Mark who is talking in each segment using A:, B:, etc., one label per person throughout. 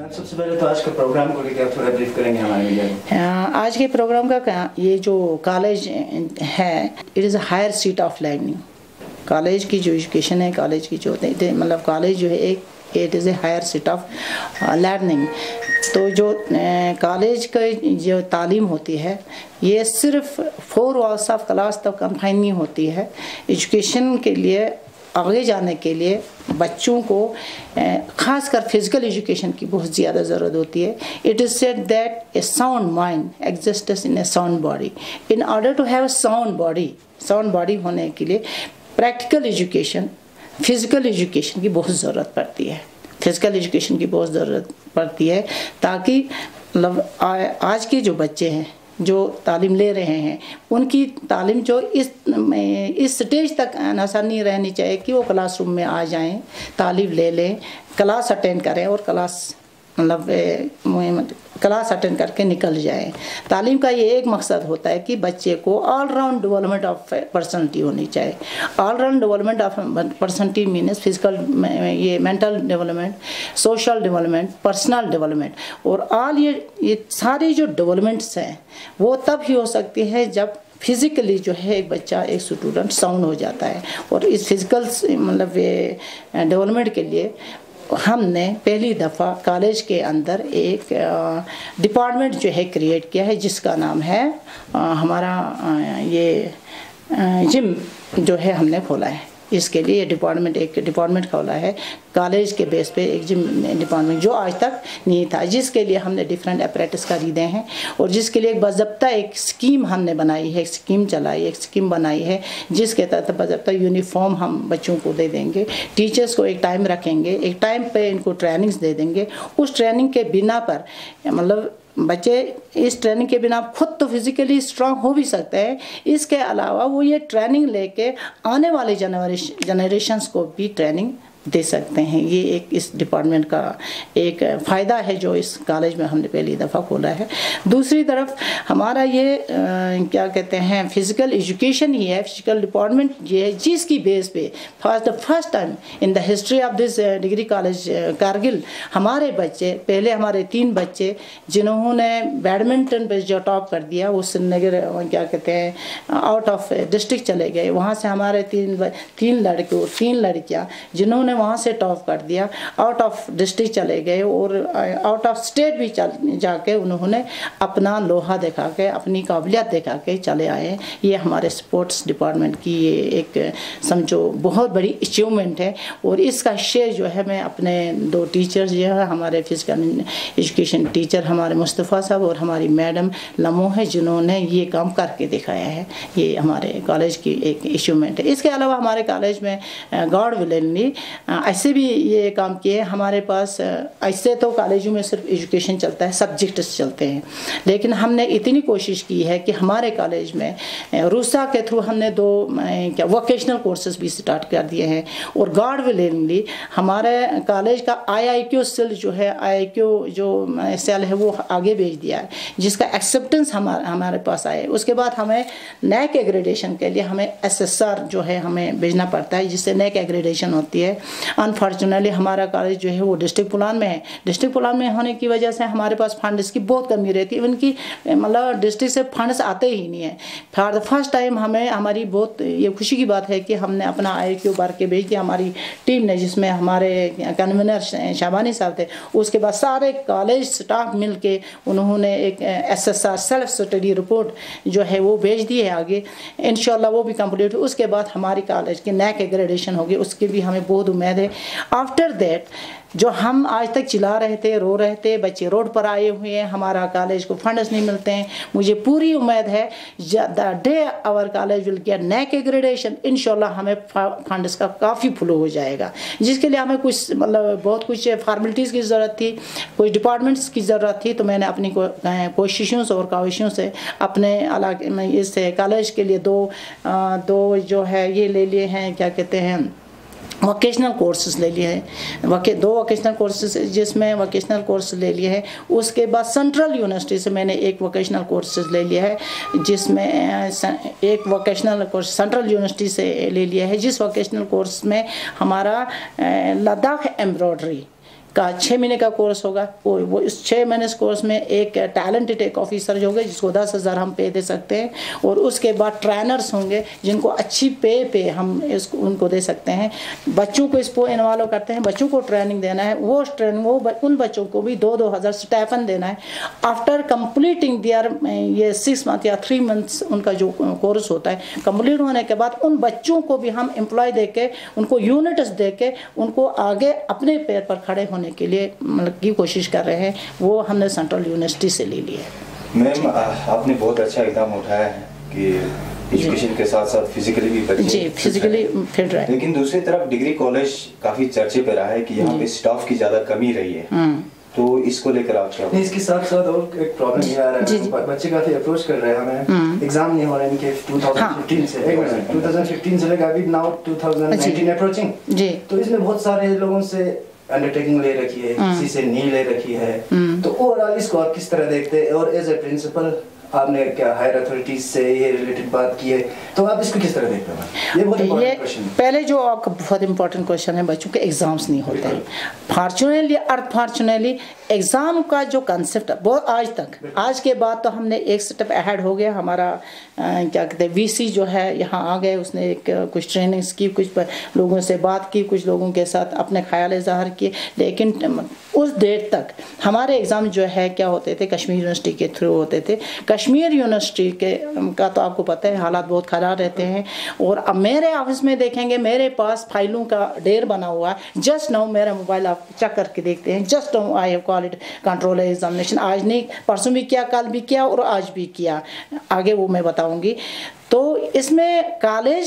A: सबसे पहले तो आज का प्रोग्राम को लेकर थोड़ा ब्रीफ करेंगे हमारे मीडिया को।
B: आज के प्रोग्राम का ये जो कॉलेज है, it is a higher seat of learning. College की जो एजुकेशन है, कॉलेज की जो मतलब कॉलेज जो है एक it is a higher seat of learning. तो जो कॉलेज का जो तालीम होती है ये सिर्फ 4 walls ऑफ क्लास तक कन्फाइन नहीं होती है। एजुकेशन के लिए आगे जाने के लिए बच्चों को ख़ासकर फिज़िकल एजुकेशन की बहुत ज़्यादा ज़रूरत होती है। It is said that a sound mind exists in a sound body. In order to have a sound body होने के लिए प्रैक्टिकल एजुकेशन, फिज़िकल एजुकेशन की बहुत ज़रूरत पड़ती है। फिज़िकल एजुकेशन की बहुत ज़रूरत पड़ती है ताकि मतलब आज के जो बच्चे हैं जो तालीम ले रहे हैं उनकी तालीम जो इस स्टेज तक आसानी नहीं रहनी चाहिए कि वो क्लासरूम में आ जाएं, तालीम ले लें, क्लास अटेंड करें और क्लास अटेंड करके निकल जाएं। तालीम का ये एक मकसद होता है कि बच्चे को all round development of personality means चाहिए। ऑल राउंड डेवलपमेंट ऑफ पर्सनैलिटी मीन्स फिजिकल, ये mental development, social development, personal development. और ऑल ये सारी जो डेवलपमेंट्स हैं वो तब ही हो सकती है जब फिज़िकली जो है एक बच्चा, एक स्टूडेंट साउंड हो जाता है। और इस फिज़िकल मतलब ये डेवलपमेंट के लिए हमने पहली दफ़ा कॉलेज के अंदर एक डिपार्टमेंट जो है क्रिएट किया है जिसका नाम है हमारा ये जिम जो है हमने खोला है। इसके लिए एक डिपार्टमेंट खोला है कॉलेज के बेस पे, एक जिम डिपार्टमेंट जो आज तक नहीं था, जिसके लिए हमने डिफरेंट अपरेटस खरीदे हैं और जिसके लिए एक बाज़ाब्ता एक स्कीम हमने बनाई है, एक स्कीम बनाई है जिसके तहत बाज़ाब्ता यूनिफॉर्म हम बच्चों को दे देंगे। टीचर्स को एक टाइम रखेंगे, एक टाइम पे इनको ट्रेनिंग्स दे देंगे। उस ट्रेनिंग के बिना पर मतलब बच्चे इस ट्रेनिंग के बिना खुद तो फिज़िकली स्ट्रांग हो भी सकते हैं, इसके अलावा वो ये ट्रेनिंग लेके आने वाले जनरेशन्स को भी ट्रेनिंग दे सकते हैं। ये एक इस डिपार्टमेंट का एक फ़ायदा है जो इस कॉलेज में हमने पहली दफ़ा खोला है। दूसरी तरफ हमारा ये क्या कहते हैं फिज़िकल एजुकेशन ही है, फिज़िकल डिपार्टमेंट ये है जिसकी बेस पे first time in the history of this degree college Kargil हमारे हमारे 3 बच्चे जिन्होंने बैडमिंटन पे जो टॉप कर दिया वो श्रीनगर क्या कहते हैं आउट ऑफ डिस्ट्रिक्ट चले गए। वहाँ से हमारे 3 लड़के और 3 लड़कियाँ जिन्होंने वहाँ से टॉप कर दिया, आउट ऑफ डिस्ट्रिक्ट चले गए और आउट ऑफ स्टेट भी जाके उन्होंने अपना लोहा दिखा के, अपनी काबिलियत दिखा के चले आए। ये हमारे स्पोर्ट्स डिपार्टमेंट की ये एक समझो बहुत बड़ी अचीवमेंट है। और इसका श्रेय जो है मैं अपने 2 टीचर्स जो है हमारे फिजिकल एजुकेशन टीचर हमारे मुस्तफ़ा साहब और हमारी मैडम लमो है जिन्होंने ये काम करके दिखाया है। ये हमारे कॉलेज की एक अचीवमेंट है। इसके अलावा हमारे कॉलेज में गॉड विलिंगली ऐसे भी ये काम किए। हमारे पास ऐसे तो कॉलेजों में सिर्फ एजुकेशन चलता है, सब्जेक्ट्स चलते हैं, लेकिन हमने इतनी कोशिश की है कि हमारे कॉलेज में रूसा के थ्रू हमने 2 वोकेशनल कोर्सेज भी स्टार्ट कर दिए हैं। और गॉड विलिंगली हमारे कॉलेज का IIQ सेल जो है, IIQ जो सेल है वो आगे भेज दिया है जिसका एक्सेप्टेंस हमारे पास आए। उसके बाद हमें नैक एग्रेडेशन के लिए हमें SSR जो है हमें भेजना पड़ता है जिससे नैक एग्रेडेशन होती है। अनफॉर्चुनेटली हमारा कॉलेज जो है वो डिस्ट्रिक्ट पुलान में है। डिस्ट्रिक्ट पुलान में होने की वजह से हमारे पास फंड्स की बहुत कमी रहती है। उनकी मतलब डिस्ट्रिक्ट से फंड्स आते ही नहीं है। फॉर द फर्स्ट टाइम हमें हमारी बहुत ये खुशी की बात है कि हमने अपना IIQ भर के भेज दिया हमारी टीम ने, जिसमें हमारे कन्वीनर शाबानी साहब थे। उसके बाद सारे कॉलेज स्टाफ मिल के उन्होंने एक SSR सेल्फ स्टडी रिपोर्ट जो है वो भेज दी है आगे। इंशाल्लाह वो भी कंप्लीट। उसके बाद हमारी कॉलेज की नैक एग्रेडेशन होगी, उसकी भी हमें बहुत उम्मीद है। आफ्टर दैट जो हम आज तक चिल्ला रहे थे, रो रहे थे, बच्चे रोड पर आए हुए हैं, हमारा कॉलेज को फंड्स नहीं मिलते हैं, मुझे पूरी उम्मीद है the day our college will get NAAC accreditation इंशाल्लाह हमें फंड्स का काफ़ी फ्लो हो जाएगा। जिसके लिए हमें कुछ मतलब बहुत कुछ फॉर्मेलिटीज़ की ज़रूरत थी, कुछ डिपार्टमेंट्स की ज़रूरत थी। तो मैंने अपनी कोशिशों से और काविशों से अपने इलाके में इस कॉलेज के लिए दो जो है ये ले लिए हैं, क्या कहते हैं वोकेशनल कोर्सेज ले लिए हैं। 2 वोकेशनल कोर्सेज जिसमें वोकेशनल कोर्स ले लिए हैं। उसके बाद सेंट्रल यूनिवर्सिटी से मैंने एक वोकेशनल कोर्सेज ले लिया है जिसमें एक वोकेशनल कोर्स सेंट्रल यूनिवर्सिटी से ले लिया है जिस वोकेशनल कोर्स में हमारा लद्दाख एम्ब्रॉयडरी का 6 महीने का कोर्स होगा। वो इस 6 महीने कोर्स में एक टैलेंटेड एक ऑफिसर जो होगा जिसको 10,000 हम पे दे सकते हैं, और उसके बाद ट्रेनर्स होंगे जिनको अच्छी पे हम इसको उनको दे सकते हैं। बच्चों को इसको इन्वॉल्व करते हैं, बच्चों को ट्रेनिंग देना है, वो ट्रेनिंग उन बच्चों को भी 2,000 स्टाइपेंड देना है। आफ्टर कंप्लीटिंग दियर ये 6 मंथ या 3 मंथ्स उनका जो कोर्स होता है, कंप्लीट होने के बाद उन बच्चों को भी हम एम्प्लॉय देके उनको यूनिट्स देके उनको आगे अपने पैर पर खड़े होने के लिए मतलब की कोशिश कर रहे हैं। वो हमने सेंट्रल यूनिवर्सिटी से ले लिया है।
C: मैम, आपने बहुत अच्छा इक़दाम उठाया है कि एजुकेशन के साथ साथ फिजिकली भी बच्चे
B: जी फिजिकली फिट रहे,
C: लेकिन दूसरी तरफ डिग्री कॉलेज काफी चर्चे पे रहा है कि यहाँ पे स्टाफ की ज्यादा कमी रही है, तो इसको लेकर आप क्या?
A: इसके साथ साथ और एक प्रॉब्लम ये आ रहा है, बच्चे काफी अप्रोच कर रहे हैं हमें, एग्जाम नहीं हो रहे इनके 2015 से 2015 से लेकर अभी नाउ 2019 अप्रोचिंग जी। तो इसमें बहुत सारे लोगों से अंडरटेकिंग ले रखी है, किसी से नहीं ले रखी है, तो ओवरऑल इसको आप किस तरह देखते हैं? और एज ए प्रिंसिपल आपने क्या हायर अथॉरिटीज से ये रिलेटेड बात की है, तो आप इसको किस तरह देखते हैं? ये बहुत इंपॉर्टेंट क्वेश्चन है।
B: पहले जो आपका बहुत इंपॉर्टेंट क्वेश्चन है, बच्चों के एग्जाम्स नहीं होते हैं। फॉर्चुनेटली अनफॉर्चुनेटली एग्जाम का जो कंसेप्ट है वो आज के बाद तो हमने एक स्टेप अहेड हो गया। हमारा क्या कहते हैं वीसी जो है यहाँ आ गए, उसने एक कुछ ट्रेनिंग्स की, कुछ लोगों से बात की, कुछ लोगों के साथ अपने ख्याल ज़ाहिर किए, लेकिन उस देर तक हमारे एग्ज़ाम जो है क्या होते थे, कश्मीर यूनिवर्सिटी के थ्रू होते थे। कश्मीर यूनिवर्सिटी का तो आपको पता है हालात बहुत ख़राब रहते हैं, और अब मेरे ऑफिस में देखेंगे मेरे पास फाइलों का ढेर बना हुआ है। जस्ट नाउ मेरा मोबाइल आप चेक करके देखते हैं, just now I have called control examination, आज नहीं परसों भी किया, कल भी किया और आज भी किया, आगे वो मैं बताऊंगी। तो इसमें कॉलेज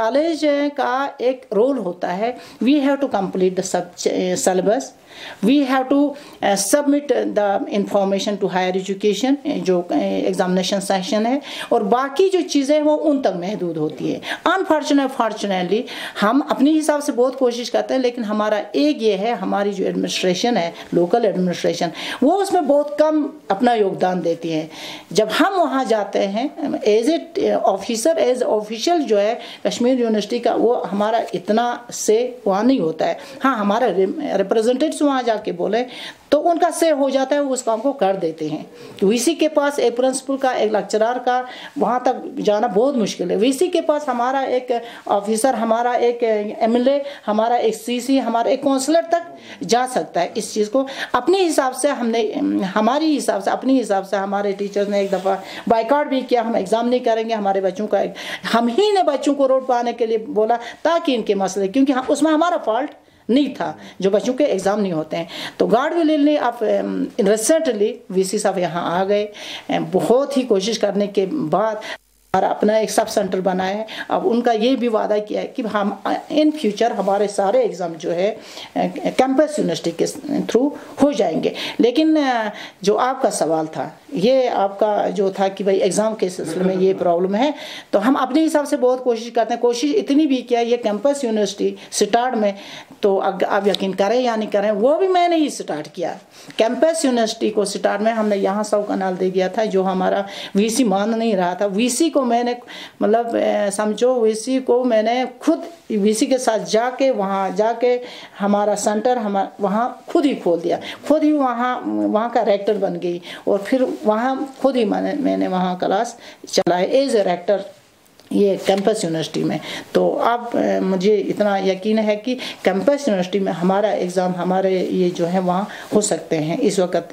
B: का एक रोल होता है, we have to complete the syllabus, we have to submit the information to higher education जो एग्जामिनेशन सेशन है, और बाकी जो चीज़ें वो उन तक महदूद होती है। अनफॉर्चुनेटली हम अपने हिसाब से बहुत कोशिश करते हैं, लेकिन हमारा एक ये है, हमारी जो एडमिनिस्ट्रेशन है, लोकल एडमिनिस्ट्रेशन, वो उसमें बहुत कम अपना योगदान देती है। जब हम वहाँ जाते हैं as a officer, as official जो है कश्मीर यूनिवर्सिटी का, वो हमारा इतना से वहाँ नहीं होता है। हाँ, हमारा रिप्रेजेंटेटिव वहाँ जाके बोले तो उनका से हो जाता है, वो उस काम को कर देते हैं। वीसी के पास एक प्रिंसिपल का, एक लेक्चरर का वहाँ तक जाना बहुत मुश्किल है। वीसी के पास हमारा एक ऑफिसर, हमारा एक एमएलए, हमारा एक सीसी, हमारा एक काउंसलर तक जा सकता है। इस चीज़ को अपने हिसाब से हमने, हमारी हिसाब से, अपने हिसाब से हमारे टीचर्स ने एक दफ़ा बाइकआउट भी किया, हम एग्ज़ाम नहीं करेंगे हमारे बच्चों का। हम ही ने बच्चों को रोड पर आने के लिए बोला ताकि इनके मसले, क्योंकि उसमें हमारा फॉल्ट नहीं था, जो बच्चों के एग्ज़ाम नहीं होते हैं। तो गॉड विलिंगली आप रिसेंटली वीसी साहब यहाँ आ गए, बहुत ही कोशिश करने के बाद हमारा अपना एक सब सेंटर बनाया है। अब उनका ये भी वादा किया है कि हम इन फ्यूचर हमारे सारे एग्ज़ाम जो है कैंपस यूनिवर्सिटी के थ्रू हो जाएंगे। लेकिन जो आपका सवाल था, ये आपका जो था कि भाई एग्ज़ाम के सिलसिले में ये प्रॉब्लम है, तो हम अपने हिसाब से बहुत कोशिश करते हैं। कोशिश इतनी भी किया, ये कैंपस यूनिवर्सिटी स्टार्ट में, तो आप यकीन करें या नहीं करें, वो भी मैंने ही स्टार्ट किया। कैंपस यूनिवर्सिटी को स्टार्ट में हमने यहाँ 100 कनाल दे दिया था, जो हमारा वीसी मान नहीं रहा था। वीसी को मैंने मतलब समझो, वीसी को मैंने खुद वीसी के साथ जाके वहाँ जाके हमारा सेंटर वहाँ खुद ही खोल दिया, खुद ही वहाँ का रेक्टर बन गई, और फिर वहाँ खुद ही मैंने वहाँ क्लास चलाए एज ए रेक्टर ये कैंपस यूनिवर्सिटी में। तो अब मुझे इतना यकीन है कि कैंपस यूनिवर्सिटी में हमारा एग्ज़ाम, हमारे ये जो है वहाँ हो सकते हैं इस वक्त।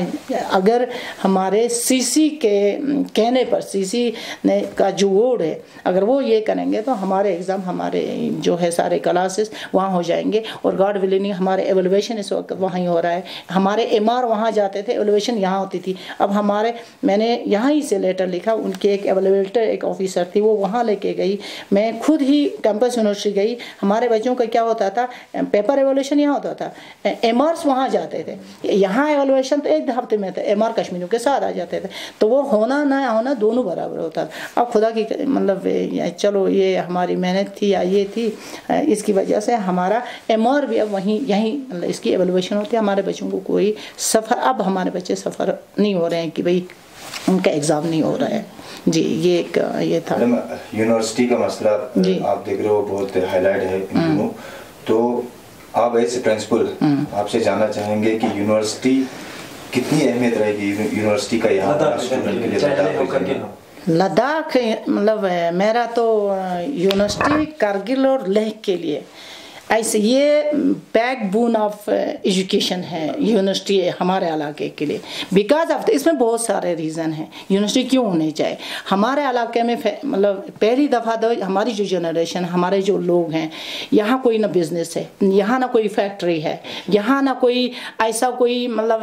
B: अगर हमारे सीसी के कहने पर, सीसी ने का जो बोर्ड है, अगर वो ये करेंगे तो हमारे एग्ज़ाम, हमारे जो है सारे क्लासेस वहाँ हो जाएंगे। और गॉड विलिंग हमारे एवेलुएशन इस वक्त वहाँ ही हो रहा है। हमारे एमआर वहाँ जाते थे, एवेलुएशन यहाँ होती थी। अब मैंने यहाँ ही से लेटर लिखा, उनके एक एवेलुएटर, एक ऑफिसर थी, वो वहाँ लेके गई। मैं खुद ही कैंपस यूनिवर्सिटी गई। हमारे बच्चों का क्या होता था, पेपर एवोल्यूशन यहाँ होता था, एमआरस वहाँ जाते थे। यहाँ एवोल्यूशन तो एक हफ्ते में था, एमआर कश्मीरियों के साथ आ जाते थे। तो वो होना ना होना दोनों बराबर होता था। अब खुदा की मतलब चलो ये हमारी मेहनत थी या ये थी, इसकी वजह से हमारा एमआर भी अब यहीं इसकी एवोल्यूशन होती है। हमारे बच्चों को कोई सफ़र, अब हमारे बच्चे सफ़र नहीं हो रहे हैं कि भाई उनका एग्ज़ाम नहीं हो रहा है। जी, ये था।
C: यूनिवर्सिटी का मसला आप देख रहे हो बहुत हाईलाइट है इन दिनों। तो आप एज प्रिंसिपल आपसे जानना चाहेंगे कि यूनिवर्सिटी कितनी अहमियत रहेगी यूनिवर्सिटी का यहाँ स्टूडेंट के लिए?
B: लद्दाख मतलब मेरा तो यूनिवर्सिटी कारगिल और लेह के लिए ऐसे ये बैकबोन ऑफ एजुकेशन है यूनिवर्सिटी हमारे इलाके के लिए। बिकॉज ऑफ इसमें बहुत सारे रीज़न हैं यूनिवर्सिटी क्यों होनी चाहिए हमारे इलाके में। मतलब पहली दफ़ा तो हमारी जो जनरेशन हमारे जो लोग हैं यहाँ कोई ना बिजनेस है, यहाँ ना कोई फैक्ट्री है, यहाँ ना कोई ऐसा कोई मतलब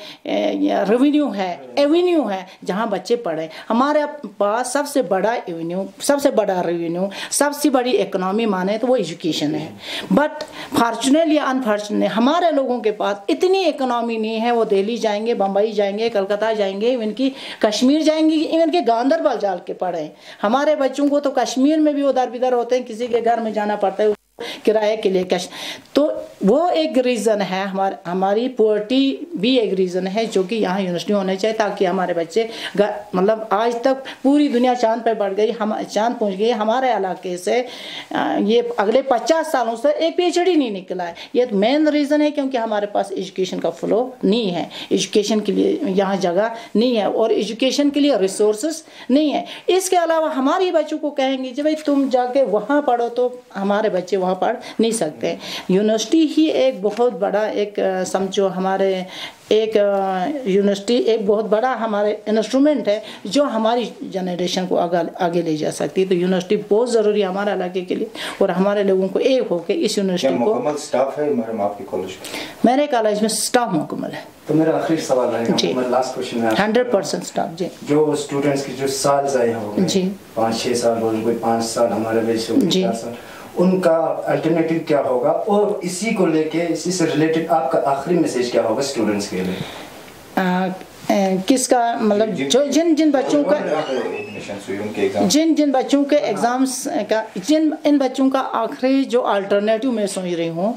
B: रेवेन्यू है एवेन्यू है जहाँ बच्चे पढ़ें। हमारे पास सबसे बड़ा एवेन्यू, सबसे बड़ा रेवेन्यू, सबसे बड़ी इकोनॉमी माने तो वो एजुकेशन है। बट फॉर्चुनेटली या अनफॉर्चुनेटली हमारे लोगों के पास इतनी इकोनॉमी नहीं है। वो दिल्ली जाएंगे, बम्बई जाएंगे, कलकत्ता जाएंगे, इवन की कश्मीर जाएंगे, इवन के गांधरबल जाल के पढ़े। हमारे बच्चों को तो कश्मीर में भी उधर बिधर होते हैं, किसी के घर में जाना पड़ता है किराए के लिए तो वो एक रीज़न है। हमारी पुअर्टी भी एक रीज़न है जो कि यहाँ यूनिवर्सिटी होने चाहिए ताकि हमारे बच्चे मतलब आज तक पूरी दुनिया चांद पे बढ़ गई, हम चांद पहुँच गई। हमारे इलाके से ये अगले 50 सालों से एक PhD नहीं निकला है। ये मेन रीज़न है क्योंकि हमारे पास एजुकेशन का फ्लो नहीं है, एजुकेशन के लिए यहाँ जगह नहीं है और एजुकेशन के लिए रिसोर्सेस नहीं है। इसके अलावा हमारे बच्चों को कहेंगे जी भाई तुम जाके वहाँ पढ़ो, तो हमारे बच्चे वहाँ पढ़ नहीं सकते। यूनिवर्सिटी ही एक बहुत बड़ा एक समझो हमारे एक यूनिवर्सिटी एक बहुत बड़ा हमारे इंस्ट्रूमेंट है जो हमारी जनरेशन को आगे ले जा सकती है। तो यूनिवर्सिटी बहुत ज़रूरी है हमारे इलाके के लिए और हमारे लोगों को एक होकर इस यूनिवर्सिटी को।
C: मुकम्मल स्टाफ है मैडम आपके कॉलेज में?
B: मेरे कॉलेज में स्टाफ मुकम्मल है।
A: तो मेरा आखिरी सवाल रहेगा, लास्ट क्वेश्चन है।
B: 100% स्टाफ जी।
A: जो स्टूडेंट्स की जो साल ज़ाया हो गए जी, 5-6 साल बोल, कोई 5 साल हमारे वजह से 4 साल, उनका अल्टरनेटिव क्या होगा? और इसी को लेके इसी से रिलेटेड आपका आखिरी मैसेज क्या होगा स्टूडेंट्स के लिए?
B: किसका मतलब जो जिन बच्चों का जिन बच्चों के एग्जाम्स का इन बच्चों का आखिरी जो अल्टरनेटिव मैं समझ रही हूँ,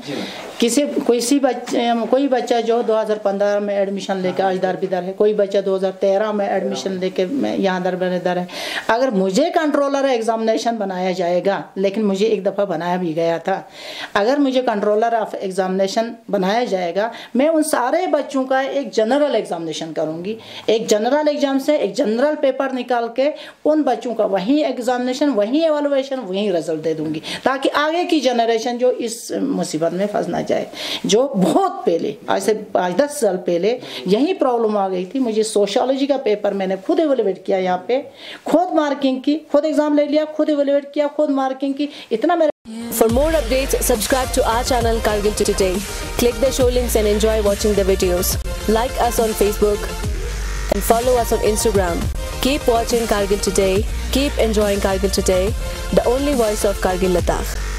B: कोई बच्चा जो 2015 में एडमिशन लेकर आज दर बिदर है, कोई बच्चा 2013 में एडमिशन लेके यहाँ दर बिदर है। अगर मुझे कंट्रोलर एग्जामिनेशन बनाया जाएगा, लेकिन मुझे एक दफ़ा बनाया भी गया था, अगर मुझे कंट्रोलर ऑफ एग्जामिनेशन बनाया जाएगा मैं उन सारे बच्चों का एक जनरल एग्जामिनेशन करूँगी। एक जनरल एग्जाम से एक जनरल पेपर निकाल के उन बच्चों का वहीं एग्जामिनेशन, वहीं एवलुएशन, वहीं रिजल्ट दे दूंगी ताकि आगे की जनरेशन जो इस मुसीबत में फंस ना जाए। जो बहुत पहले आज से 5-10 साल पहले यही प्रॉब्लम आ गई थी। मुझे सोशियोलॉजी का पेपर मैंने खुद एवेलुएट किया, यहाँ पे खुद मार्किंग की, खुद एग्जाम ले लिया, खुद एवेलुएट किया, खुद मार्किंग की। इतना मेरा
D: For more updates, subscribe to our channel Kargil Today. Click the show links and enjoy watching the videos. Like us on Facebook and follow us on Instagram. Keep watching Kargil Today. Keep enjoying Kargil Today, the only voice of Kargil Ladakh.